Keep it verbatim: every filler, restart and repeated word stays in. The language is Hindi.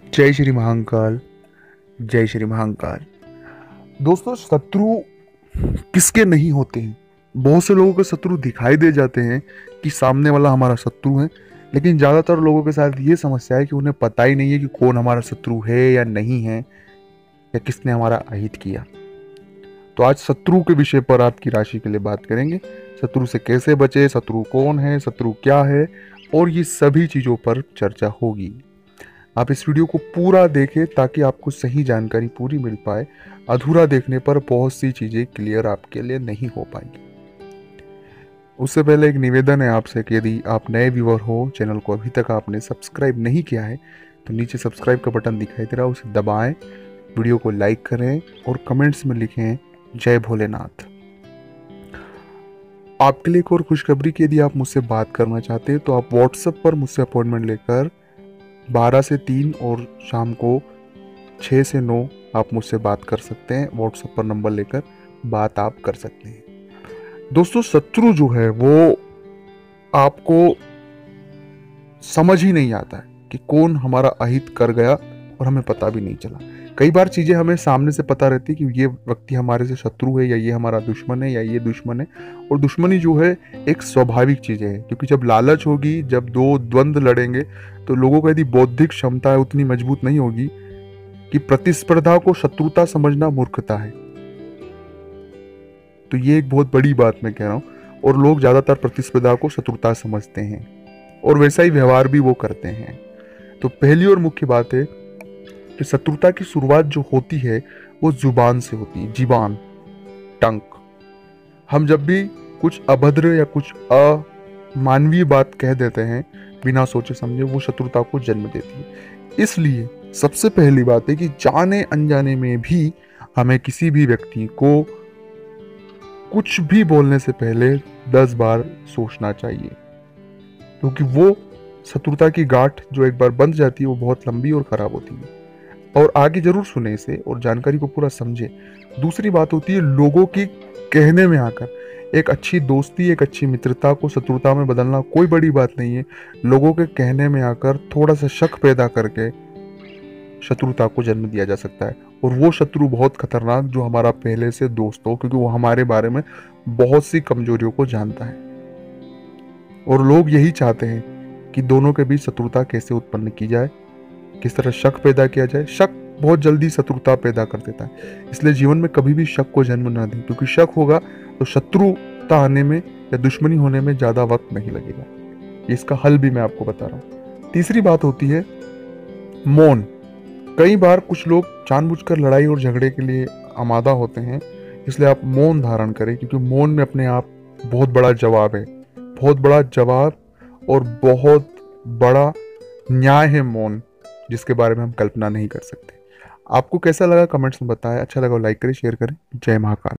जय श्री महाकाल। जय श्री महाकाल। दोस्तों, शत्रु किसके नहीं होते हैं। बहुत से लोगों के शत्रु दिखाई दे जाते हैं कि सामने वाला हमारा शत्रु है, लेकिन ज़्यादातर लोगों के साथ ये समस्या है कि उन्हें पता ही नहीं है कि कौन हमारा शत्रु है या नहीं है, या किसने हमारा अहित किया। तो आज शत्रु के विषय पर आपकी राशि के लिए बात करेंगे। शत्रु से कैसे बचे, शत्रु कौन है, शत्रु क्या है, और ये सभी चीज़ों पर चर्चा होगी। आप इस वीडियो को पूरा देखें ताकि आपको सही जानकारी पूरी मिल पाए। अधूरा देखने पर बहुत सी चीज़ें क्लियर आपके लिए नहीं हो पाएंगी। उससे पहले एक निवेदन है आपसे कि यदि आप नए व्यूअर हो, चैनल को अभी तक आपने सब्सक्राइब नहीं किया है तो नीचे सब्सक्राइब का बटन दिखाई दे रहा है, उसे दबाएं, वीडियो को लाइक करें और कमेंट्स में लिखें जय भोलेनाथ। आपके लिए एक और खुशखबरी कि यदि आप मुझसे बात करना चाहते हैं तो आप व्हाट्सएप पर मुझसे अपॉइंटमेंट लेकर बारह से तीन और शाम को छः से नौ आप मुझसे बात कर सकते हैं। व्हाट्सएप पर नंबर लेकर बात आप कर सकते हैं। दोस्तों, शत्रु जो है वो आपको समझ ही नहीं आता है कि कौन हमारा अहित कर गया और हमें पता भी नहीं चला। कई बार चीज़ें हमें सामने से पता रहती है कि ये व्यक्ति हमारे से शत्रु है या ये हमारा दुश्मन है या ये दुश्मन है। और दुश्मनी जो है एक स्वाभाविक चीज़ है, क्योंकि जब लालच होगी, जब दो द्वंद्व लड़ेंगे तो लोगों का यदि बौद्धिक क्षमता है उतनी मजबूत नहीं होगी कि प्रतिस्पर्धा को शत्रुता समझना मूर्खता है। तो ये एक बहुत बड़ी बात मैं कह रहा हूँ, और लोग ज़्यादातर प्रतिस्पर्धा को शत्रुता समझते हैं और वैसा ही व्यवहार भी वो करते हैं। तो पहली और मुख्य बात है कि शत्रुता की शुरुआत जो होती है वो जुबान से होती है। जीबान, टंग। हम जब भी कुछ अभद्र या कुछ अमानवीय बात कह देते हैं बिना सोचे समझे, वो शत्रुता को जन्म देती है। इसलिए सबसे पहली बात है कि जाने अनजाने में भी हमें किसी भी व्यक्ति को कुछ भी बोलने से पहले दस बार सोचना चाहिए, क्योंकि वो शत्रुता की गांठ जो एक बार बंध जाती है वो बहुत लंबी और खराब होती है। और आगे जरूर सुने इसे और जानकारी को पूरा समझे। दूसरी बात होती है लोगों की कहने में आकर एक अच्छी दोस्ती, एक अच्छी मित्रता को शत्रुता में बदलना कोई बड़ी बात नहीं है। लोगों के कहने में आकर थोड़ा सा शक पैदा करके शत्रुता को जन्म दिया जा सकता है, और वो शत्रु बहुत खतरनाक जो हमारा पहले से दोस्त हो, क्योंकि वो हमारे बारे में बहुत सी कमजोरियों को जानता है। और लोग यही चाहते हैं कि दोनों के बीच शत्रुता कैसे उत्पन्न की जाए, किस तरह शक पैदा किया जाए। शक बहुत जल्दी शत्रुता पैदा कर देता है, इसलिए जीवन में कभी भी शक को जन्म ना दें, क्योंकि शक होगा तो शत्रुता आने में या दुश्मनी होने में ज़्यादा वक्त नहीं लगेगा। इसका हल भी मैं आपको बता रहा हूँ। तीसरी बात होती है मौन। कई बार कुछ लोग जानबूझकर लड़ाई और झगड़े के लिए आमादा होते हैं, इसलिए आप मौन धारण करें, क्योंकि मौन में अपने आप बहुत बड़ा जवाब है, बहुत बड़ा जवाब और बहुत बड़ा न्याय है मौन, जिसके बारे में हम कल्पना नहीं कर सकते। आपको कैसा लगा कमेंट्स में बताएं। अच्छा लगा लाइक करें, शेयर करें। जय महाकाल।